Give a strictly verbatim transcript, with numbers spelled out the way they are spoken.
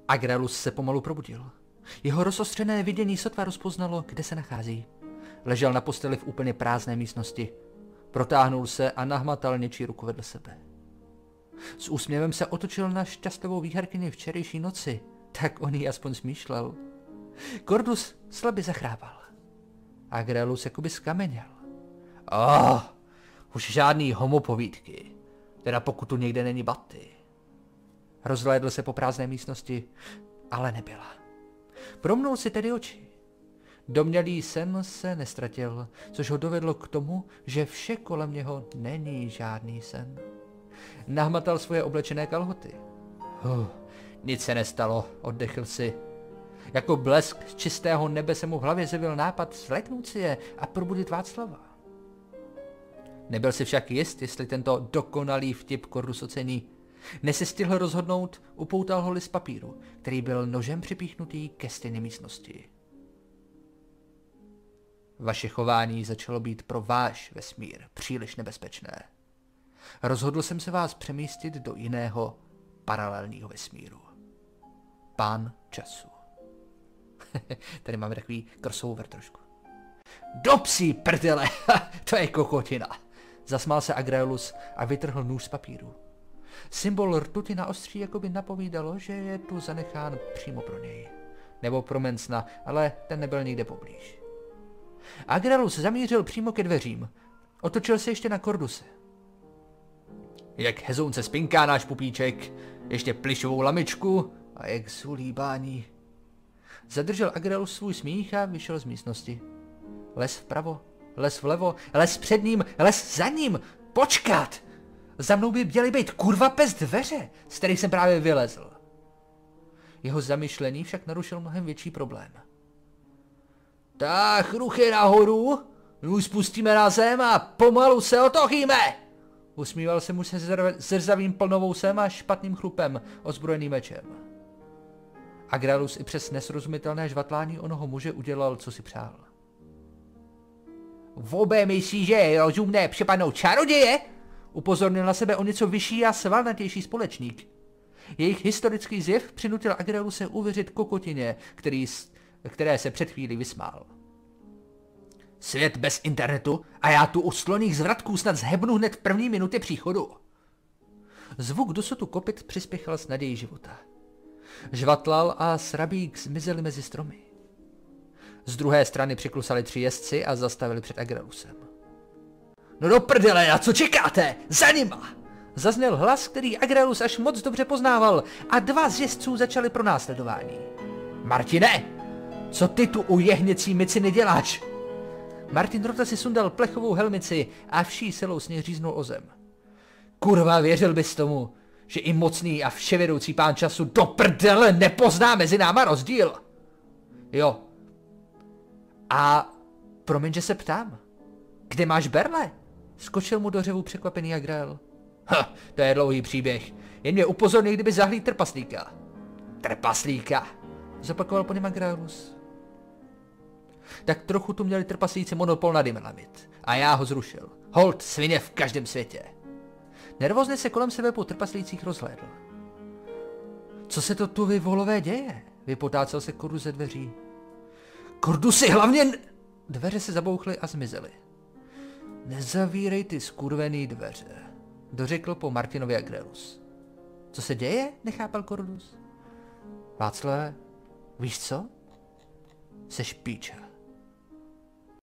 Agrelus se pomalu probudil. Jeho rozostřené vidění sotva rozpoznalo, kde se nachází. Ležel na posteli v úplně prázdné místnosti. Protáhnul se a nahmatal něčí ruku vedle sebe. S úsměvem se otočil na šťastlivou výherkyni včerejší noci, tak on jí aspoň smýšlel. Cordus slabě zachrápal. Agrelus jakoby skameněl. Oh, už žádný homopovídky, teda pokud tu někde není Batty. Rozhlédl se po prázdné místnosti, ale nebyla. Promnul si tedy oči. Domnělý sen se nestratil, což ho dovedlo k tomu, že vše kolem něho není žádný sen. Nahmatal svoje oblečené kalhoty. Huh, nic se nestalo, oddechl si. Jako blesk z čistého nebe se mu v hlavě zjevil nápad svléknout si je a probudit Václava. Nebyl si však jist, jestli tento dokonalý vtip Cordus ocení. Než se stihl rozhodnout, upoutal ho list papíru, který byl nožem připíchnutý ke stěně místnosti. Vaše chování začalo být pro váš vesmír příliš nebezpečné. Rozhodl jsem se vás přemístit do jiného paralelního vesmíru. Pán času. Tady máme takový crossover trošku. Do psí prdele, to je kokotina. Zasmál se Agrelus a vytrhl nůž z papíru. Symbol rtuti na ostří jakoby napovídalo, že je tu zanechán přímo pro něj. Nebo pro Mencna, ale ten nebyl nikde poblíž. Agrelus zamířil přímo ke dveřím. Otočil se ještě na Corduse. Jak hezounce spinká náš pupíček, ještě plišovou lamičku a jak zulíbání. Zadržel Agrelus svůj smích a vyšel z místnosti. Les vpravo, les vlevo, les před ním, les za ním. Počkat! Za mnou by měly být kurva pes dveře, z kterých jsem právě vylezl. Jeho zamyšlení však narušil mnohem větší problém. Tak, ruchy nahoru, nůž spustíme na zem a pomalu se otochíme! Usmíval se mu se zrzavým plnovousem a špatným chlupem, ozbrojeným mečem. Agrelus i přes nesrozumitelné žvatlání onoho muže udělal, co si přál. Vůbec myslí, že je rozumné přepadnout čaroděje? Upozornil na sebe o něco vyšší a svalnatější společník. Jejich historický zjev přinutil Agreluse uvěřit kokotině, který, které se před chvílí vysmál. Svět bez internetu a já tu u sloných zvratků snad zhebnu hned v první minutě příchodu. Zvuk dosotu kopyt přispěchal s nadějí života. Žvatlal a srabík zmizeli mezi stromy. Z druhé strany přiklusali tři jezdci a zastavili před Agrelusem. No do prdele, a co čekáte? Za nima! Zazněl hlas, který Agrelus až moc dobře poznával a dva z jezdců začali pro následování. Martine, co ty tu u jehněcí myciny děláš? Martin Rota si sundal plechovou helmici a vší silou s ní říznul o zem. Kurva, věřil bys tomu, že i mocný a vševědoucí pán času do prdele nepozná mezi náma rozdíl? Jo. A promiň, že se ptám. Kde máš berle? Skočil mu do řevu překvapený Agrel. Ha, to je dlouhý příběh. Jen mě upozornil, kdyby zahlíd trpaslíka. Trpaslíka, zopakoval po něm Agrelus. Tak trochu tu měli trpaslíci monopol na Dimlamit. A já ho zrušil. Hold, svině v každém světě. Nervózně se kolem sebe po trpaslících rozhlédl. Co se to tu vy volové děje? Vypotácel se Cordus ze dveří. Cordusi, hlavně... Dveře se zabouchly a zmizely. Nezavírej ty skurvený dveře, dořekl po Martinovi Agrelus. Co se děje? Nechápal Cordus. Václave, víš co? Seš píča.